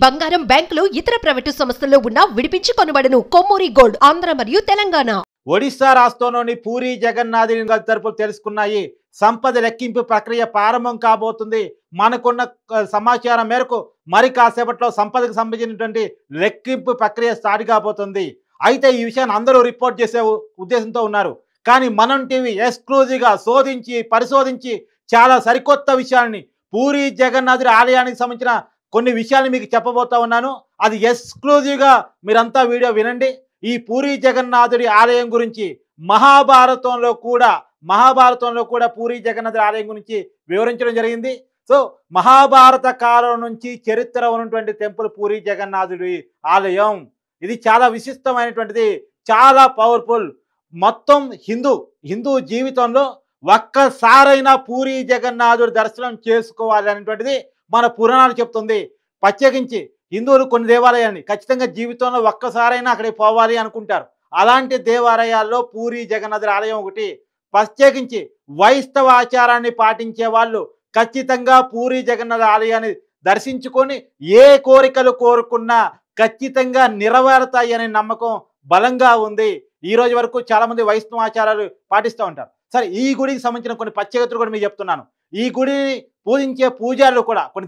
బంగారం బ్యాంకులు ఇతర ప్రైవేటు సంస్థల్లో ఉన్న విడిపించి కొనబడును. కొమ్మూరి గోల్డ్ ఆంధ్ర మరియు తెలంగాణ. ఒడిశా రాష్ట్రంలోని పూరి జగన్నాథుని తరపులు తెలుసుకున్నాయి. సంపద లెక్కింపు ప్రక్రియ ప్రారంభం కాబోతుంది. మనకున్న సమాచారం మేరకు మరి కాసేపట్లో సంపదకు సంబంధించినటువంటి లెక్కింపు ప్రక్రియ స్టార్ట్ కాబోతుంది. అయితే ఈ విషయాన్ని అందరూ రిపోర్ట్ చేసే ఉద్దేశంతో ఉన్నారు. కానీ మనం టీవీ ఎక్స్క్లూజివ్గా శోధించి పరిశోధించి చాలా సరికొత్త విషయాన్ని పూరి జగన్నాథుడి ఆలయానికి సంబంధించిన కొన్ని విషయాలు మీకు చెప్పబోతా ఉన్నాను. అది ఎక్స్క్లూజివ్గా మీరంతా వీడియో వినండి. ఈ పూరి జగన్నాథుడి ఆలయం గురించి మహాభారతంలో కూడా పూరి జగన్నాథుడి ఆలయం గురించి వివరించడం జరిగింది. సో మహాభారత కాలం నుంచి చరిత్ర ఉన్నటువంటి టెంపుల్ పూరి జగన్నాథుడి ఆలయం. ఇది చాలా విశిష్టమైనటువంటిది, చాలా పవర్ఫుల్. మొత్తం హిందూ జీవితంలో ఒక్కసారైనా పూరి జగన్నాథుడి దర్శనం చేసుకోవాలి అనేటువంటిది మన పురాణాలు చెప్తుంది. ప్రత్యేకించి హిందువులు కొన్ని దేవాలయాన్ని ఖచ్చితంగా జీవితంలో ఒక్కసారైనా అక్కడికి పోవాలి అనుకుంటారు. అలాంటి దేవాలయాల్లో పూరి జగన్నాథుడి ఆలయం ఒకటి. ప్రత్యేకించి వైష్ణవ ఆచారాన్ని పాటించే వాళ్ళు ఖచ్చితంగా పూరి జగన్నాథ ఆలయాన్ని దర్శించుకొని ఏ కోరికలు కోరుకున్నా ఖచ్చితంగా నెరవేరుతాయి అనే నమ్మకం బలంగా ఉంది. ఈ రోజు వరకు చాలా మంది వైష్ణవ ఆచారాలు పాటిస్తూ ఉంటారు. సరే, ఈ గుడికి సంబంధించిన కొన్ని ప్రత్యేకతలు కూడా మీకు చెప్తున్నాను. ఈ గుడిని పూజించే పూజారులు కూడా కొన్ని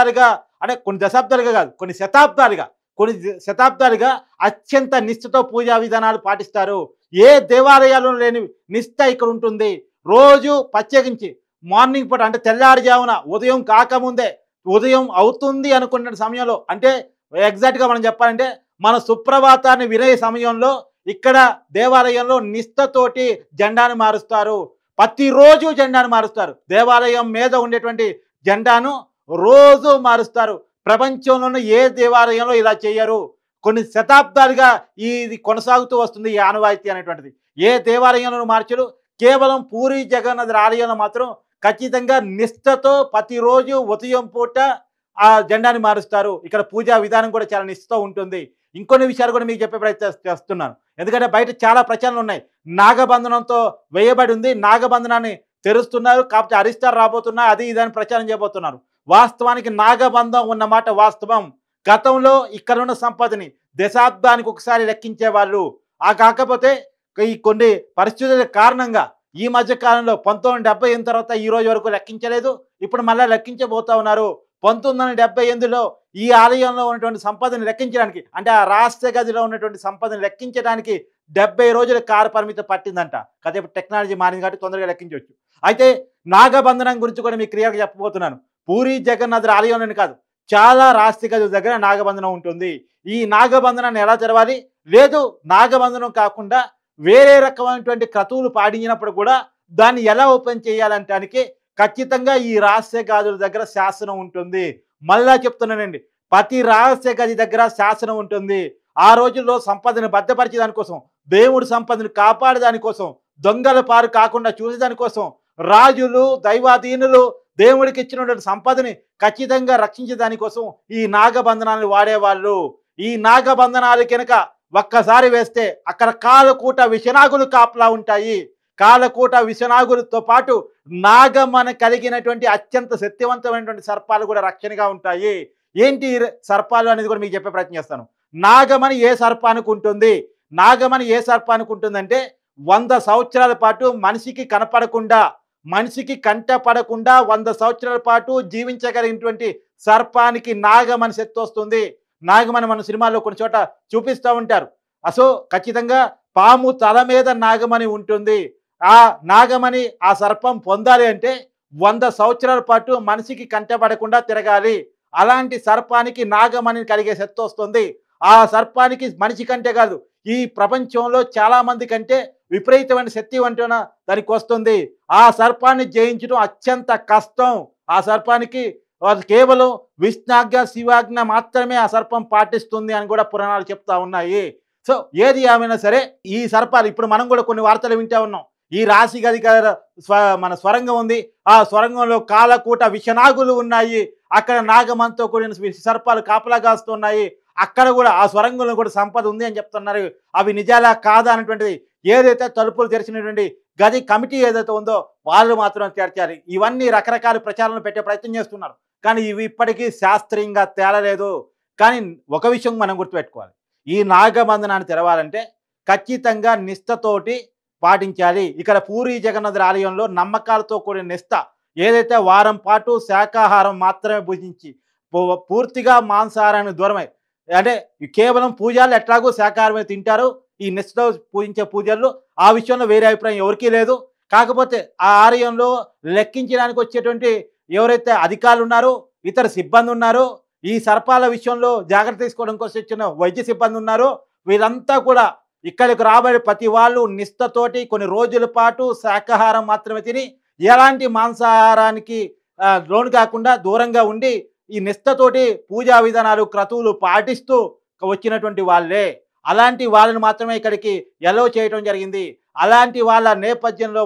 శతాబ్దాలుగా అత్యంత నిష్ఠతో పూజా విధానాలు పాటిస్తారు. ఏ దేవాలయాల్లో లేని నిష్ఠ ఇక్కడ ఉంటుంది. రోజు ప్రత్యేకించి మార్నింగ్ పూట, అంటే తెల్లారుజామున, ఉదయం కాకముందే, ఉదయం అవుతుంది అనుకున్న సమయంలో, అంటే ఎగ్జాక్ట్గా మనం చెప్పాలంటే మన సుప్రభాతాన్ని వినే సమయంలో ఇక్కడ దేవాలయంలో నిష్ఠతోటి జెండాను మారుస్తారు. ప్రతిరోజు జెండాను మారుస్తారు. దేవాలయం మీద ఉండేటువంటి జెండాను రోజు మారుస్తారు. ప్రపంచంలోనే ఏ దేవాలయంలో ఇలా చేయరు. కొన్ని శతాబ్దాలుగా ఇది కొనసాగుతూ వస్తుంది ఈ ఆనవాయితీ అనేటువంటిది. ఏ దేవాలయంలో మార్చరు. కేవలం పూరి జగన్నాథ ఆలయంలో మాత్రం ఖచ్చితంగా నిష్ఠతో ప్రతిరోజు ఉదయం పూట ఆ జెండాని మారుస్తారు. ఇక్కడ పూజా విధానం కూడా చాలా నిష్ఠతో ఉంటుంది. ఇంకొన్ని విషయాలు కూడా మీకు చెప్పే ప్రయత్నం చేస్తున్నాను. ఎందుకంటే బయట చాలా ప్రచారాలు ఉన్నాయి. నాగబంధనంతో వేయబడి ఉంది, నాగబంధనాన్ని తెరుస్తున్నారు, కాకపోతే అరిష్టాలు రాబోతున్నా, అది ఇదని ప్రచారం చేయబోతున్నారు. వాస్తవానికి నాగబంధం ఉన్నమాట వాస్తవం. గతంలో ఇక్కడ ఉన్న సంపదని దశాబ్దానికి ఒకసారి లెక్కించేవాళ్ళు. కాకపోతే ఈ కొన్ని పరిస్థితుల కారణంగా ఈ మధ్య కాలంలో 1978 తర్వాత ఈ రోజు వరకు లెక్కించలేదు. ఇప్పుడు మళ్ళీ లెక్కించబోతా ఉన్నారు. 1978లో ఈ ఆలయంలో ఉన్నటువంటి సంపదని లెక్కించడానికి, అంటే ఆ రహస్య గదిలో ఉన్నటువంటి సంపదని లెక్కించడానికి 70 రోజుల కాల పరిమితి పట్టిందంట. కదా, ఇప్పుడు టెక్నాలజీ మారింది కాబట్టి తొందరగా లెక్కించవచ్చు. అయితే నాగబంధనం గురించి కూడా మీకు క్లియర్గా చెప్పబోతున్నాను. పూరి జగన్నాథుడి ఆలయంలోని కాదు, చాలా రహస్య గదుల దగ్గర నాగబంధనం ఉంటుంది. ఈ నాగబంధనాన్ని ఎలా తెరవాలి? లేదు, నాగబంధనం కాకుండా వేరే రకమైనటువంటి క్రతువులు పాడించినప్పుడు కూడా దాన్ని ఎలా ఓపెన్ చేయాలంటానికి ఖచ్చితంగా ఈ రహస్య గదుల దగ్గర శాసనం ఉంటుంది. మళ్ళా చెప్తున్నానండి, ప్రతి రహస్య గది దగ్గర శాసనం ఉంటుంది. ఆ రోజుల్లో సంపదను భద్రపరిచే దానికోసం, దేవుడి సంపదను కాపాడే దానికోసం, దొంగల పారు కాకుండా చూసేదానికోసం, రాజులు దైవాధీనులు దేవుడికి ఇచ్చినటువంటి సంపదని ఖచ్చితంగా రక్షించే దానికోసం ఈ నాగబంధనాన్ని వాడేవాళ్ళు. ఈ నాగబంధనాలు కనుక ఒక్కసారి వేస్తే అక్కడ కాలకూట విషనాగులు కాపలా ఉంటాయి. కాలకూట విషనాగులతో పాటు నాగమని కలిగినటువంటి అత్యంత శక్తివంతమైనటువంటి సర్పాలు కూడా రక్షణగా ఉంటాయి. ఏంటి సర్పాలు అనేది కూడా మీకు చెప్పే ప్రయత్నం చేస్తాను. నాగమని ఏ సర్పానికి ఉంటుంది? నాగమని ఏ సర్పానికి ఉంటుందంటే 100 సంవత్సరాల పాటు మనిషికి కనపడకుండా, మనిషికి కంటపడకుండా 100 సంవత్సరాల పాటు జీవించగలిగినటువంటి సర్పానికి నాగమని శక్తి వస్తుంది. నాగమని మన సినిమాల్లో కొన్ని చోట చూపిస్తూ ఉంటారు. ఖచ్చితంగా పాము తల మీద నాగమని ఉంటుంది. ఆ నాగమని ఆ సర్పం పొందాలి అంటే 100 సంవత్సరాల పాటు మనిషికి కంటపడకుండా తిరగాలి. అలాంటి సర్పానికి నాగమని కలిగే శక్తి వస్తుంది. ఆ సర్పానికి మనిషి కంటే కాదు, ఈ ప్రపంచంలో చాలా మంది కంటే విపరీతమైన శక్తి వంటిన దానికి వస్తుంది. ఆ సర్పాన్ని జయించడం అత్యంత కష్టం. ఆ సర్పానికి కేవలం విష్ణాజ్ఞ శివాజ్ఞ మాత్రమే ఆ సర్పం పాటిస్తుంది అని కూడా పురాణాలు చెప్తా ఉన్నాయి. సో ఏది ఏమైనా సరే, ఈ సర్పాలు ఇప్పుడు మనం కూడా కొన్ని వార్తలు వింటూ ఉన్నాం. ఈ రాశి గది మన స్వరంగం ఉంది. ఆ స్వరంగంలో కాలకూట విషనాగులు ఉన్నాయి. అక్కడ నాగమంతో కూడిన సర్పాలు కాపలా కాస్తున్నాయి. అక్కడ కూడా ఆ స్వరంగంలో కూడా సంపద ఉంది అని చెప్తున్నారు. అవి నిజాలా కాదా అనేటువంటిది ఏదైతే తలుపులు తెరిచినటువంటి గది కమిటీ ఏదైతే ఉందో వాళ్ళు మాత్రం చేర్చాలి. ఇవన్నీ రకరకాల ప్రచారాలను పెట్టే ప్రయత్నం చేస్తున్నారు. కానీ ఇవి ఇప్పటికీ శాస్త్రీయంగా తేలలేదు. కానీ ఒక విషయం మనం గుర్తుపెట్టుకోవాలి, ఈ నాగబంధనాన్ని తెరవాలంటే ఖచ్చితంగా నిష్టతోటి పాటించాలి. ఇక్కడ పూరి జగన్నాథుడి ఆలయంలో నమ్మకాలతో కూడిన నిష్ట, ఏదైతే వారం పాటు శాకాహారం మాత్రమే భుజించి పూర్తిగా మాంసాహారానికి దూరమై, అంటే కేవలం పూజలు ఎట్లాగో శాకాహారమే తింటారు, ఈ నిష్టతో పూజించే పూజల్లో ఆ విషయంలో వేరే అభిప్రాయం ఎవరికీ లేదు. కాకపోతే ఆ ఆలయంలో లెక్కించడానికి వచ్చేటువంటి ఎవరైతే అధికారులు ఉన్నారో, ఇతర సిబ్బంది ఉన్నారో, ఈ సర్పాల విషయంలో జాగ్రత్త తీసుకోవడం కోసం వచ్చిన వైద్య సిబ్బంది ఉన్నారో, వీళ్ళంతా కూడా ఇక్కడికి రాబడే ప్రతి వాళ్ళు నిష్టతోటి కొన్ని రోజుల పాటు శాకాహారం మాత్రమే తిని ఎలాంటి మాంసాహారానికి లోను కాకుండా దూరంగా ఉండి ఈ నిష్టతోటి పూజా విధానాలు క్రతువులు పాటిస్తూ వచ్చినటువంటి వాళ్ళే. అలాంటి వాళ్ళని మాత్రమే ఇక్కడికి ఎలవ్ చేయడం జరిగింది. అలాంటి వాళ్ళ నేపథ్యంలో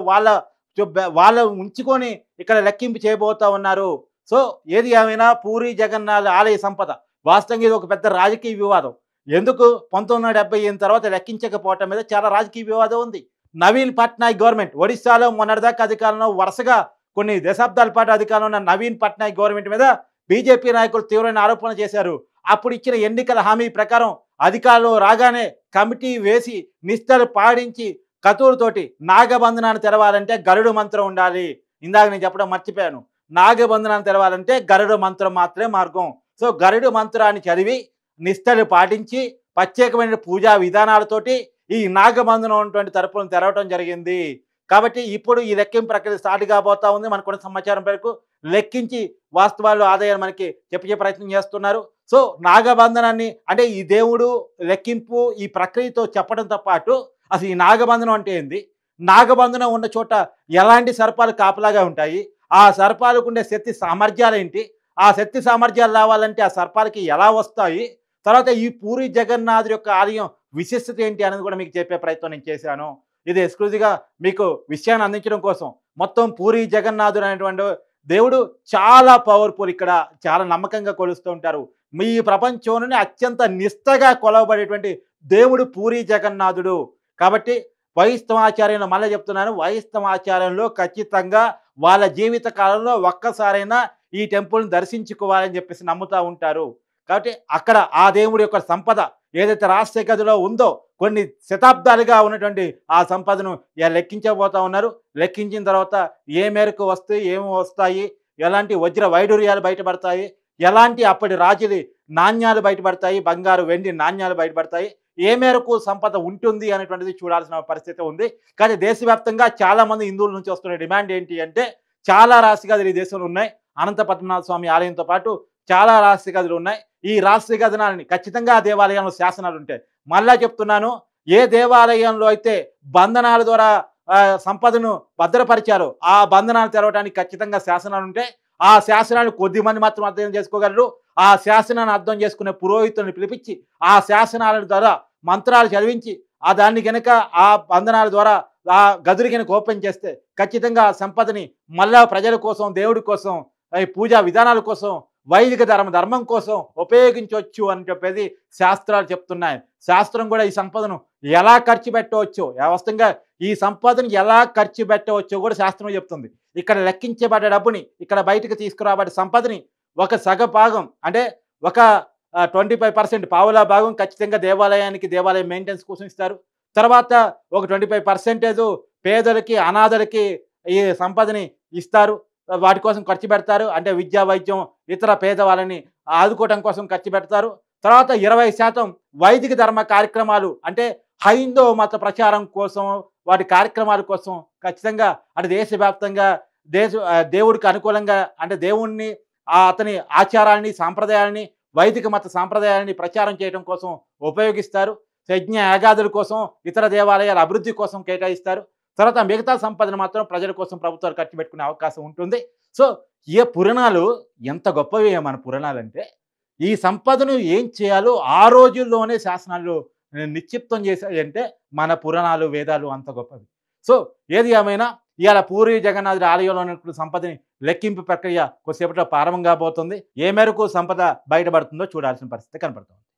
వాళ్ళ ఉంచుకొని ఇక్కడ లెక్కింపు చేయబోతా ఉన్నారు. సో ఏది ఏమైనా పూరి జగన్నాథ్ ఆలయ సంపద వాస్తవంగా ఇది ఒక పెద్ద రాజకీయ వివాదం. ఎందుకు 1978 తర్వాత లెక్కించకపోవటం మీద చాలా రాజకీయ వివాదం ఉంది. నవీన్ పట్నాయక్ గవర్నమెంట్ ఒడిశాలో మొన్నటిదాకా అధికారంలో వరుసగా కొన్ని దశాబ్దాల పాటు అధికారంలో ఉన్న నవీన్ పట్నాయక్ గవర్నమెంట్ మీద బీజేపీ నాయకులు తీవ్రమైన ఆరోపణలు చేశారు. అప్పుడు ఇచ్చిన ఎన్నికల హామీ ప్రకారం అధికారంలో రాగానే కమిటీ వేసి నిష్టలు పాటించి కతువులతోటి నాగబంధనాన్ని తెరవాలంటే గరుడు మంత్రం ఉండాలి. ఇందాక నేను చెప్పడం మర్చిపోయాను. నాగబంధనాన్ని తెరవాలంటే గరుడు మంత్రం మాత్రమే మార్గం. సో గరుడు మంత్రాన్ని చదివి నిష్టలు పాటించి ప్రత్యేకమైన పూజా విధానాలతోటి ఈ నాగబంధనం ఉన్నటువంటి తరపులను తెరవడం జరిగింది. కాబట్టి ఇప్పుడు ఈ లెక్కింపు ప్రక్రియ స్టార్ట్ కాబోతా ఉంది. మనకున్న సమాచారం మేరకు లెక్కించి వాస్తవాలు ఆదాయాలు మనకి చెప్పే ప్రయత్నం చేస్తున్నారు. సో నాగబంధనాన్ని అంటే ఈ దేవుడు లెక్కింపు ఈ ప్రక్రియతో చెప్పడంతో పాటు అసలు ఈ నాగబంధనం అంటే ఏంది, నాగబంధనం ఉన్న చోట ఎలాంటి సర్పాలు కాపలాగా ఉంటాయి, ఆ సర్పాలకు ఉండే శక్తి సామర్థ్యాలు ఏంటి, ఆ శక్తి సామర్థ్యాలు రావాలంటే ఆ సర్పాలకి ఎలా వస్తాయి, తర్వాత ఈ పూరి జగన్నాథుడి యొక్క ఆలయం విశిష్టత ఏంటి అనేది కూడా మీకు చెప్పే ప్రయత్నం నేను చేశాను. ఇది ఎక్స్క్లూజివ్గా మీకు విషయాన్ని అందించడం కోసం. మొత్తం పూరి జగన్నాథుడు అనేటువంటి దేవుడు చాలా పవర్ఫుల్, ఇక్కడ చాలా నమ్మకంగా కొలుస్తూ ఉంటారు. మీ ప్రపంచంలోనే అత్యంత నిష్టగా కొలవబడేటువంటి దేవుడు పూరి జగన్నాథుడు. కాబట్టి వైష్ణవాచార్యంలో మళ్ళీ చెప్తున్నాను, వైష్ణవాచార్యంలో ఖచ్చితంగా వాళ్ళ జీవిత కాలంలో ఒక్కసారైనా ఈ టెంపుల్ని దర్శించుకోవాలని చెప్పేసి నమ్ముతూ ఉంటారు. కాబట్టి అక్కడ ఆ దేవుడి యొక్క సంపద ఏదైతే రాష్ట్ర గదిలో ఉందో కొన్ని శతాబ్దాలుగా ఉన్నటువంటి ఆ సంపదను లెక్కించబోతా ఉన్నారు. లెక్కించిన తర్వాత ఏ మేరకు వస్తాయి, ఏమి వస్తాయి, ఎలాంటి వజ్ర వైడూర్యాలు బయటపడతాయి, ఎలాంటి అప్పటి రాజులి నాణ్యాలు బయటపడతాయి, బంగారు వెండి నాణ్యాలు బయటపడతాయి, ఏ మేరకు సంపద ఉంటుంది అనేటువంటిది చూడాల్సిన పరిస్థితి ఉంది. కానీ దేశవ్యాప్తంగా చాలామంది హిందువుల నుంచి వస్తున్న డిమాండ్ ఏంటి అంటే, చాలా రాశి గదులు ఈ దేశంలో ఉన్నాయి. అనంత పద్మనాభ స్వామి ఆలయంతో పాటు చాలా రాశి గదులు ఉన్నాయి. ఈ రాశి గదనాలని ఖచ్చితంగా ఆ దేవాలయంలో శాసనాలు ఉంటాయి. మళ్ళా చెప్తున్నాను, ఏ దేవాలయంలో అయితే బంధనాల ద్వారా సంపదను భద్రపరిచారో ఆ బంధనాలు తెరవడానికి ఖచ్చితంగా శాసనాలు ఉంటాయి. ఆ శాసనాలు కొద్ది మంది మాత్రం అర్థం చేసుకోగలరు. ఆ శాసనాన్ని అర్థం చేసుకునే పురోహితులను పిలిపించి ఆ శాసనాల ద్వారా మంత్రాలు చదివించి ఆ దాన్ని కనుక ఆ బంధనాల ద్వారా ఆ గదులు కనుక ఓపెన్ చేస్తే ఖచ్చితంగా ఆ సంపదని మళ్ళా ప్రజల కోసం, దేవుడి కోసం, ఈ పూజా విధానాల కోసం, వైదిక ధర్మం కోసం ఉపయోగించవచ్చు అని చెప్పేది శాస్త్రాలు చెప్తున్నాయి. శాస్త్రం కూడా ఈ సంపదను ఎలా ఖర్చు పెట్టవచ్చో, వాస్తవంగా ఈ సంపదను ఎలా ఖర్చు పెట్టవచ్చో కూడా శాస్త్రం చెప్తుంది. ఇక్కడ లెక్కించబడ్డ డబ్బుని, ఇక్కడ బయటకు తీసుకురాబడ్డ సంపదని ఒక సగ భాగం అంటే ఒక 25% పావులా భాగం ఖచ్చితంగా దేవాలయం మెయింటెనెన్స్ కోసం ఇస్తారు. తర్వాత ఒక 25% పేదలకి, అనాథలకి ఈ సంపదని ఇస్తారు, వాటి కోసం ఖర్చు పెడతారు. అంటే విద్యా, వైద్యం, ఇతర పేదవాళ్ళని ఆదుకోవడం కోసం ఖర్చు పెడతారు. తర్వాత 20% వైదిక ధర్మ కార్యక్రమాలు అంటే హైందవ మత ప్రచారం కోసం, వాటి కార్యక్రమాల కోసం ఖచ్చితంగా అంటే దేశవ్యాప్తంగా దేవుడికి అనుకూలంగా అంటే దేవుణ్ణి అతని ఆచారాలని, సాంప్రదాయాలని, వైదిక మత సాంప్రదాయాలని ప్రచారం చేయడం కోసం ఉపయోగిస్తారు. యజ్ఞ యాగాదుల కోసం, ఇతర దేవాలయాల అభివృద్ధి కోసం కేటాయిస్తారు. తర్వాత మిగతా సంపదను మాత్రం ప్రజల కోసం ప్రభుత్వాలు ఖర్చు పెట్టుకునే అవకాశం ఉంటుంది. సో ఏ పురాణాలు ఎంత గొప్పవి మన పురాణాలు అంటే, ఈ సంపదను ఏం చేయాలో ఆ రోజుల్లోనే శాసనాలు నిక్షిప్తం చేశాయంటే మన పురాణాలు, వేదాలు అంత గొప్పవి. సో ఏది ఏమైనా ఇవాళ పూరి జగన్నాథుడి ఆలయంలో ఉన్నటువంటి సంపదని లెక్కింపు ప్రక్రియ కొద్దిసేపట్లో ప్రారంభం కాబోతుంది. ఏ మేరకు సంపద బయటపడుతుందో చూడాల్సిన పరిస్థితి కనపడుతుంది.